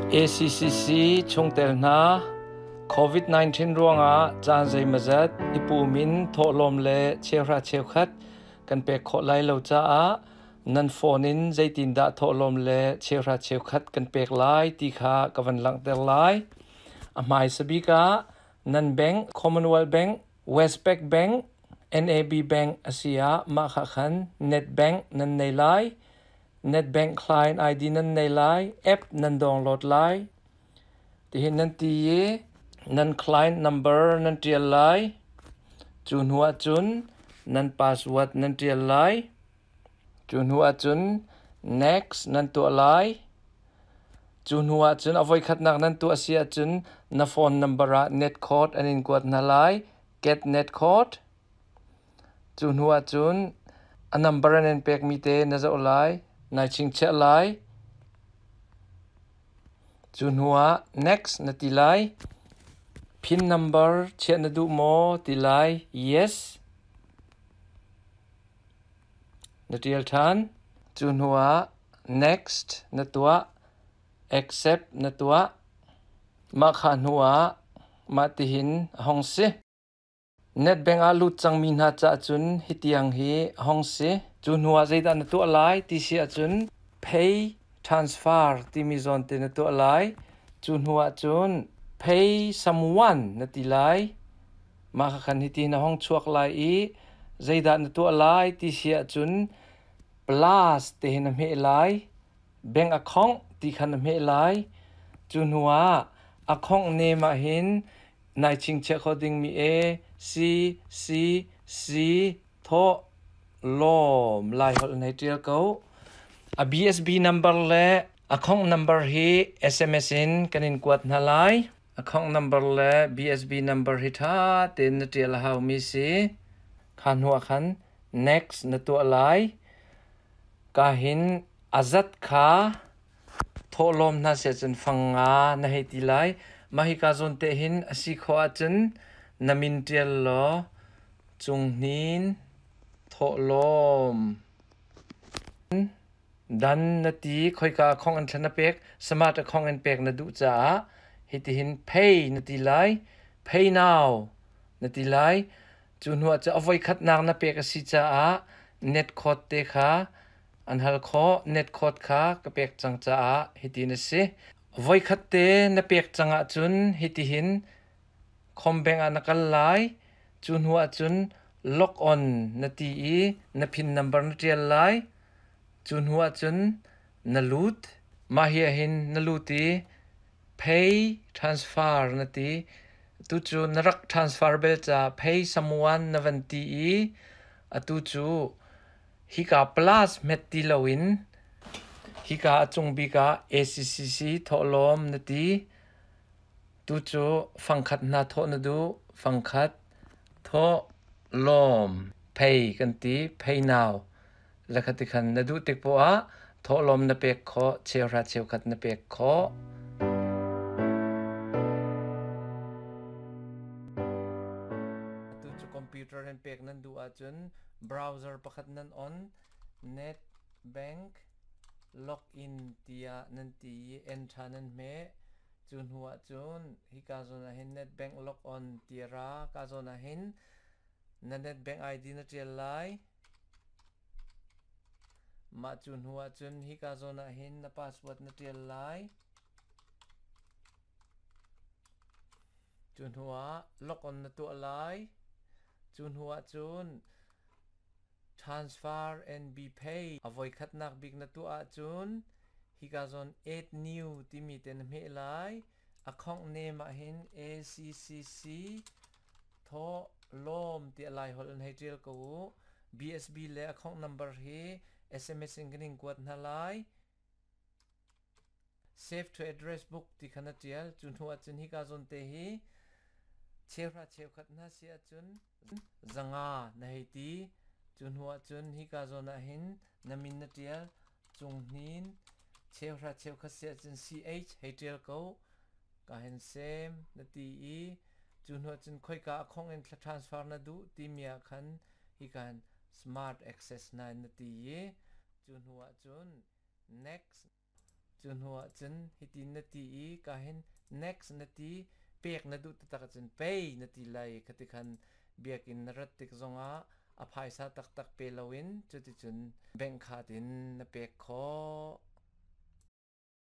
ACCC chung tel na COVID-19 ruanga chan zai mazat ipumin tholom le chehra chekhat kan pe kho lai lo cha a nan phone in zaitin da tholom le chehra chekhat kan pek lai ti kha kawan lang tel lai amai sabika nan bank Commonwealth Bank Westpac Bank NAB Bank asia ma kha khan net bank nan nei lai NetBank client ID nan nei lai app nan download lai ti hin nan ti ye nan client number nan tial lai chun hua chun nan password nan tial lai chun hua chun next nan tu lai chun hua chun avoi khat nak nan tu asia chun na phone number a net code anin kwat na lai get net code chun hua chun a number anen pek mi te na zo lai nai ching che lai chun hua next na ti lai pin number che na du mo ti lai yes na tial than chun hua next na tua accept na tua ma khan hua ma ti hin hong se net bank a lut chang min ha cha chun hitiang hi hong se chun hua zaida na tu alai ti sia chun pay transfer ti mi zon te na tu alai chun hua chun pay someone na ti lai ma khan hiti na hong chuak lai i zaida na tu alai ti sia chun plus te na me lai bank account ti khan me lai chun hua account name a hin nai ching che khoding mi a c c c tho lom lai hol nei tial ko a BSB number le account number hi SMS in kanin kwat na lai account number le BSB number hi tha tin na tial hau mi si khan hua khan next na tu lai ka hin azat kha tholom na se chen fanga na he ti lai mahika zon te hin asi kho a chen namin tial lo chung nin tholom dan na ti khoi ka khong an thana pek smart khong an pek na du cha hiti hin pay na ti lai pay now na ti lai chun hua cha avoi khat nak na pek asi cha a net code te kha an hal kho net code kha ka pek chang cha a hiti na se voi khat te na pek changa chun hiti hin khom beng an kal lai chun hua chun log on na ti i na pin number na tial lai chun hua chun na lut ma hi hin na luti pay transfer na ti tu chu na rak transfer bel cha pay someone na van ti i atu chu hi ka plus met ti lawin hi ka chung bi ka ACCC tholom na ti tu chu phangkhat na tho na du phangkhat tho lom pay kan ti pay now la khati khan na du tek po a tholom na pek kho chewra chew khat na pek kho tu chu computer en pek nan du a chun browser pakhat nan on net bank login tia nan ti enter nan me chun hua chun hi ka zona hin net bank log on tira ka zona hin na net bank ID na tial lai ma chun hua chun hi ka zona hin na password na tial lai chun hua log on na tu alai chun hua chun transfer and be pay avoi khat nak big na tu a chun hi ka zon add new ti mi ten me lai account name a hin ACCC tho lom ti alai hol an hetial ko BSB le account number hi SMS ingning kwat na lai save to address book ti khana tial chun hua chun hi ka zon te hi chewra chew khat na sia chun zanga na heti chun hua chun hi ka zon a hin namin na tial chung nin chewra chew khat sia chun CH hetial ko ka hen sem na ti i chun hua chun khoi ka khong en transfer na du ti mia khan hi kan smart access na ti ye chun hua chun next chun hoa chun hitin na ti ka hin next na ti pek na du ta chun pay na ti lai khatikhan biakin rat tik zonga a phaisa tak tak pe lawin chuti chun bank khatin na pek kho